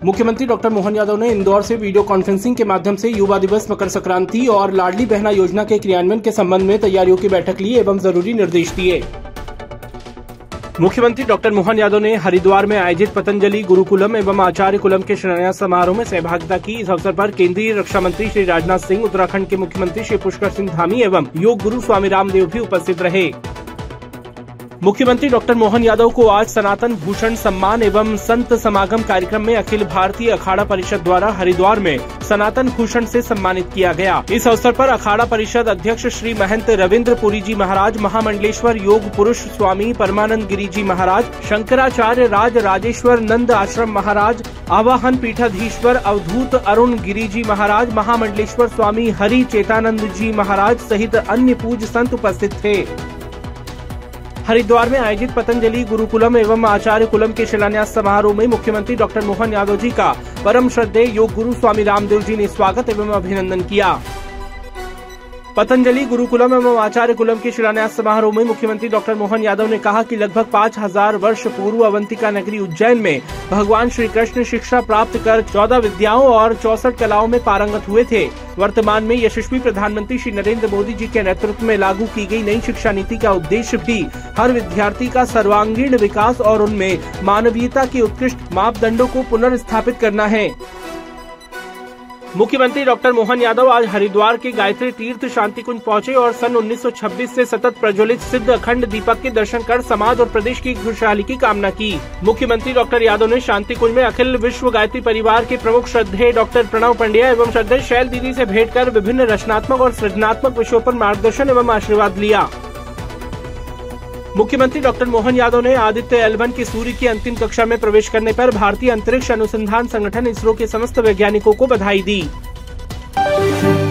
मुख्यमंत्री डॉक्टर मोहन यादव ने इंदौर से वीडियो कॉन्फ्रेंसिंग के माध्यम से युवा दिवस, मकर संक्रांति और लाडली बहना योजना के क्रियान्वयन के संबंध में तैयारियों की बैठक ली एवं जरूरी निर्देश दिए। मुख्यमंत्री डॉक्टर मोहन यादव ने हरिद्वार में आयोजित पतंजलि गुरुकुलम एवं आचार्य कुलम के शिलान्यास समारोह में सहभागिता की। इस अवसर पर केंद्रीय रक्षा मंत्री श्री राजनाथ सिंह, उत्तराखंड के मुख्यमंत्री श्री पुष्कर सिंह धामी एवं योग गुरु स्वामी रामदेव भी उपस्थित रहे। मुख्यमंत्री डॉक्टर मोहन यादव को आज सनातन भूषण सम्मान एवं संत समागम कार्यक्रम में अखिल भारतीय अखाड़ा परिषद द्वारा हरिद्वार में सनातन भूषण से सम्मानित किया गया। इस अवसर पर अखाड़ा परिषद अध्यक्ष श्री महंत रविंद्र पुरी जी महाराज, महामंडलेश्वर योग पुरुष स्वामी परमानंद गिरी जी महाराज, शंकराचार्य राज राजेश्वर नंद आश्रम महाराज, आवाहन पीठाधीश्वर अवधूत अरुण गिरी जी महाराज, महामंडलेश्वर स्वामी हरि चेतानंद जी महाराज सहित अन्य पूज्य संत उपस्थित थे। हरिद्वार में आयोजित पतंजलि गुरुकुलम एवं आचार्य कुलम के शिलान्यास समारोह में मुख्यमंत्री डॉक्टर मोहन यादव जी का परम श्रद्धेय योग गुरु स्वामी रामदेव जी ने स्वागत एवं अभिनंदन किया। पतंजलि गुरुकुलम एवं आचार्य कुलम के शिलान्यास समारोह में मुख्यमंत्री डॉक्टर मोहन यादव ने कहा कि लगभग 5000 वर्ष पूर्व अवंतिका नगरी उज्जैन में भगवान श्री कृष्ण शिक्षा प्राप्त कर 14 विद्याओं और 64 कलाओं में पारंगत हुए थे। वर्तमान में यशस्वी प्रधानमंत्री श्री नरेंद्र मोदी जी के नेतृत्व में लागू की गई नई शिक्षा नीति का उद्देश्य भी हर विद्यार्थी का सर्वांगीण विकास और उनमें मानवीयता के उत्कृष्ट मापदंडों को पुनर्स्थापित करना है। मुख्यमंत्री डॉक्टर मोहन यादव आज हरिद्वार के गायत्री तीर्थ शांति कुंज पहुंचे और सन 1926 से सतत प्रज्वलित सिद्ध अखंड दीपक के दर्शन कर समाज और प्रदेश की खुशहाली की कामना की। मुख्यमंत्री डॉक्टर यादव ने शांति कुंज में अखिल विश्व गायत्री परिवार के प्रमुख श्रद्धेय डॉक्टर प्रणव पंड्या एवं श्रद्धेय शैल दीदी से भेंट कर विभिन्न रचनात्मक और सृजनात्मक विषयों पर मार्गदर्शन एवं आशीर्वाद लिया। मुख्यमंत्री डॉक्टर मोहन यादव ने आदित्य L1 की सूर्य की अंतिम कक्षा में प्रवेश करने पर भारतीय अंतरिक्ष अनुसंधान संगठन इसरो के समस्त वैज्ञानिकों को बधाई दी।